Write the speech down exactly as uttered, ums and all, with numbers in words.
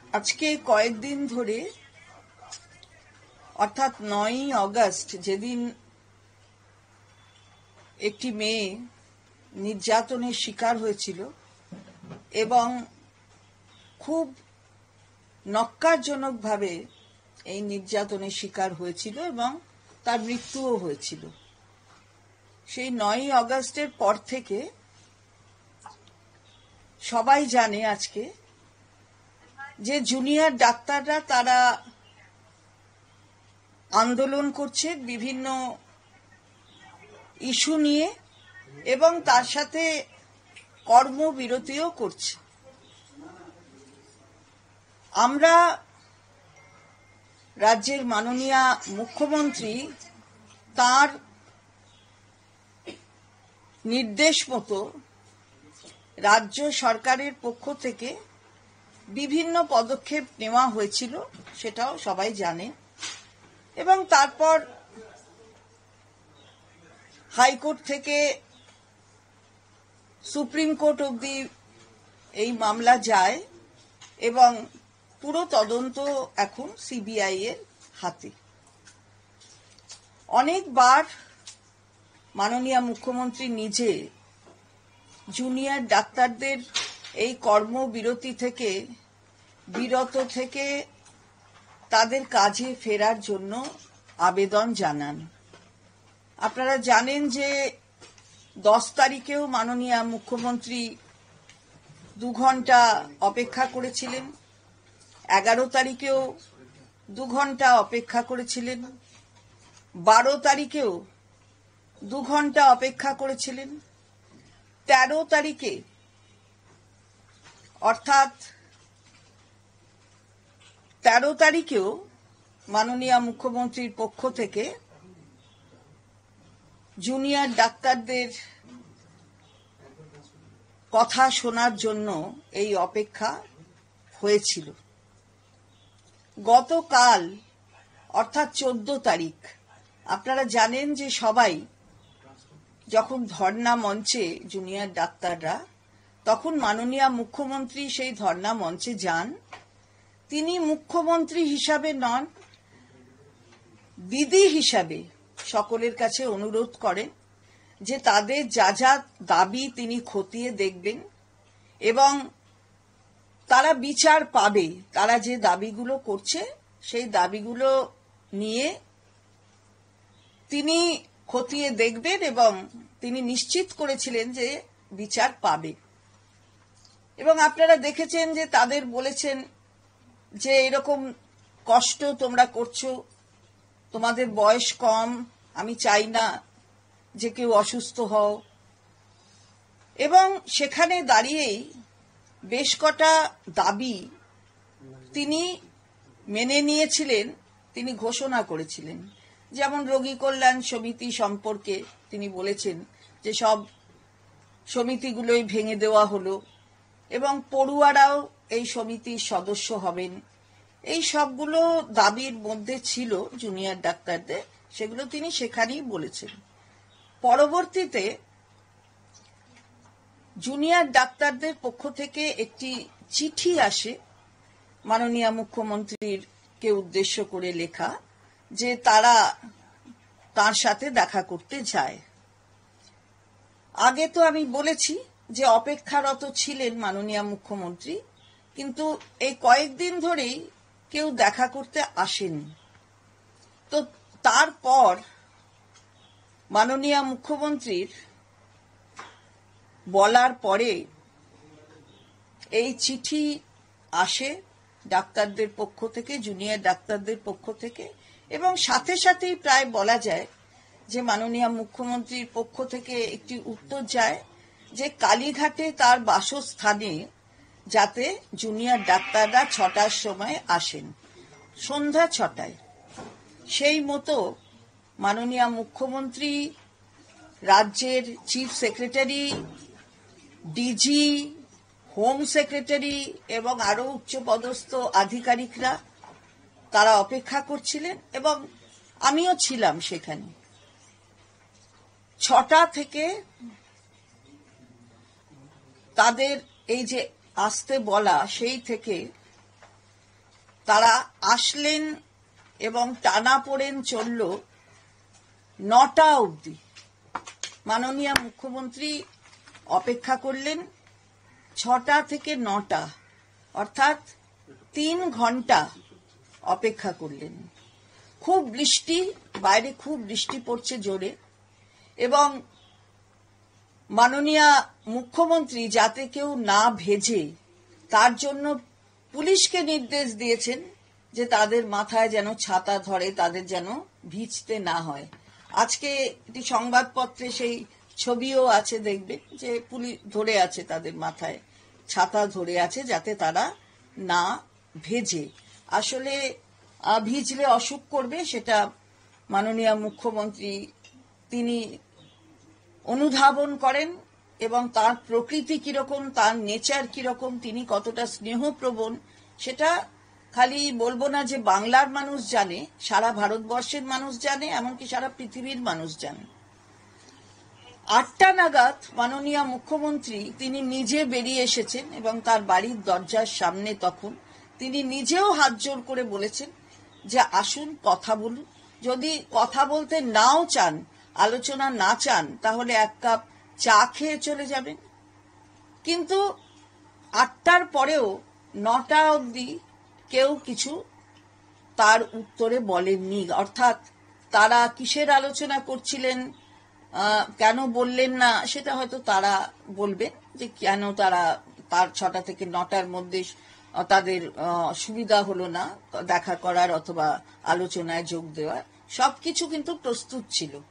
আজকে কয়েকদিন ধরে অর্থাৎ নয়ই অগস্ট যেদিন একটি মেয়ে নির্যাতনের শিকার হয়েছিল এবং খুব নক্কারজনকভাবে এই নির্যাতনের শিকার হয়েছিল এবং তার মৃত্যুও হয়েছিল। সেই নয়ই অগস্টের পর থেকে সবাই জানে আজকে যে জুনিয়র ডাক্তাররা তারা আন্দোলন করছে বিভিন্ন ইস্যু নিয়ে এবং তার সাথে কর্মবিরতিও করছে। আমরা রাজ্যের মাননীয় মুখ্যমন্ত্রী তার নির্দেশ মতো রাজ্য সরকারের পক্ষ থেকে বিভিন্ন পদক্ষেপ নেওয়া হয়েছিল, সেটাও সবাই জানে। এবং তারপর হাইকোর্ট থেকে সুপ্রিম কোর্ট অবধি এই মামলা যায় এবং পুরো তদন্ত এখন সিবিআই এর হাতে। অনেকবার মাননীয় মুখ্যমন্ত্রী নিজে জুনিয়র ডাক্তারদের এই কর্মবিরতি থেকে বিরত থেকে তাদের কাজে ফেরার জন্য আবেদন জানান। আপনারা জানেন যে দশ তারিখেও মাননীয় মুখ্যমন্ত্রী দু ঘন্টা অপেক্ষা করেছিলেন, এগারো তারিখেও দু ঘন্টা অপেক্ষা করেছিলেন, বারো তারিখেও দু ঘন্টা অপেক্ষা করেছিলেন, তেরো তারিখে অর্থাৎ তেরো তারিখেও মাননীয় মুখ্যমন্ত্রীর পক্ষ থেকে জুনিয়র ডাক্তারদের কথা শোনার জন্য এই অপেক্ষা হয়েছিল। গতকাল অর্থাৎ চোদ্দ তারিখ আপনারা জানেন যে সবাই যখন ধর্ণা মঞ্চে জুনিয়র ডাক্তাররা, তখন মাননীয় মুখ্যমন্ত্রী সেই ধর্ণা মঞ্চে যান। তিনি মুখ্যমন্ত্রী হিসাবে নন, দিদি হিসাবে সকলের কাছে অনুরোধ করেন যে তাদের যা যা দাবি তিনি খতিয়ে দেখবেন এবং তারা বিচার পাবে। তারা যে দাবিগুলো করছে সেই দাবিগুলো নিয়ে তিনি খতিয়ে দেখবেন এবং তিনি নিশ্চিত করেছিলেন যে বিচার পাবে। এবং আপনারা দেখেছেন যে তাদের বলেছেন যে এরকম কষ্ট তোমরা করছো, তোমাদের বয়স কম, আমি চাই না যে কেউ অসুস্থ হও। এবং সেখানে দাঁড়িয়েই বেশ কটা দাবি তিনি মেনে নিয়েছিলেন, তিনি ঘোষণা করেছিলেন। যেমন রোগী কল্যাণ সমিতি সম্পর্কে তিনি বলেছেন যে সব সমিতিগুলোই ভেঙে দেওয়া হলো এবং পড়ুয়ারাও এই সমিতির সদস্য হবেন। এই সবগুলো দাবির মধ্যে ছিল জুনিয়র ডাক্তারদের, সেগুলো তিনি সেখানেই বলেছেন। পরবর্তীতে জুনিয়র ডাক্তারদের পক্ষ থেকে একটি চিঠি আসে মাননীয় মুখ্যমন্ত্রীর কে উদ্দেশ্য করে লেখা, যে তারা তার সাথে দেখা করতে যায়। আগে তো আমি বলেছি যে অপেক্ষারত ছিলেন মাননীয় মুখ্যমন্ত্রী, কিন্তু এই কয়েকদিন ধরেই কেউ দেখা করতে আসেনি। তো তারপর মাননীয় মুখ্যমন্ত্রীর বলার পরে এই চিঠি আসে ডাক্তারদের পক্ষ থেকে, জুনিয়র ডাক্তারদের পক্ষ থেকে, এবং সাথে সাথেই প্রায় বলা যায় যে মাননীয় মুখ্যমন্ত্রীর পক্ষ থেকে একটি উত্তর যায় যে কালীঘাটে তার বাসস্থানে যাতে জুনিয়র ডাক্তাররা ছটার সময় আসেন, সন্ধ্যা ছটায়। সেই মতো মাননীয় মুখ্যমন্ত্রী, রাজ্যের chief secretary, DG, home secretary এবং আরো উচ্চপদস্থ আধিকারিকরা তারা অপেক্ষা করছিলেন এবং আমিও ছিলাম সেখানে। ছটা থেকে তাদের এই যে আসতে বলা, সেই থেকে তারা আসলেন এবং টানাপোড়েন চলল নটা অবধি। মাননীয় মুখ্যমন্ত্রী অপেক্ষা করলেন ছটা থেকে নটা, অর্থাৎ তিন ঘন্টা অপেক্ষা করলেন। খুব বৃষ্টি, বাইরে খুব বৃষ্টি পড়ছে জোরে, এবং মাননীয় মুখ্যমন্ত্রী যাতে কেউ না ভেজে তার জন্য পুলিশকে নির্দেশ দিয়েছেন যে তাদের মাথায় যেন ছাতা ধরে, তাদের যেন ভিজতে না হয়। আজকে একটি সংবাদপত্রে সেই ছবিও আছে, দেখবেন যে পুলিশ ধরে আছে, তাদের মাথায় ছাতা ধরে আছে যাতে তারা না ভেজে। আসলে ভিজলে অসুখ করবে সেটা মাননীয় মুখ্যমন্ত্রী তিনি অনুধাবন করেন, এবং তার প্রকৃতি কিরকম, তার নেচার কিরকম, তিনি কতটা স্নেহপ্রবণ সেটা খালি বলবো না যে বাংলার মানুষ জানে, সারা ভারতবর্ষের মানুষ জানে, এমনকি সারা পৃথিবীর মানুষ জানে। আটটা নাগাদ মাননীয় মুখ্যমন্ত্রী তিনি নিজে বেরিয়ে এসেছেন এবং তার বাড়ির দরজার সামনে তখন তিনি নিজেও হাত জোর করে বলেছেন যে আসুন কথা বলুন, যদি কথা বলতে নাও চান, আলোচনা না চান, তাহলে এক কাপ চা খেয়ে চলে যাবেন। কিন্তু আটটার পরেও নটা অবধি কেউ কিছু তার উত্তরে বলেননি। অর্থাৎ তারা কিসের আলোচনা করছিলেন, কেন বললেন না, সেটা হয়তো তারা বলবেন যে কেন তারা তার ছটা থেকে নটার মধ্যে তাদের সুবিধা হলো না দেখা করার অথবা আলোচনায় যোগ দেওয়ার। সবকিছু কিন্তু প্রস্তুত ছিল।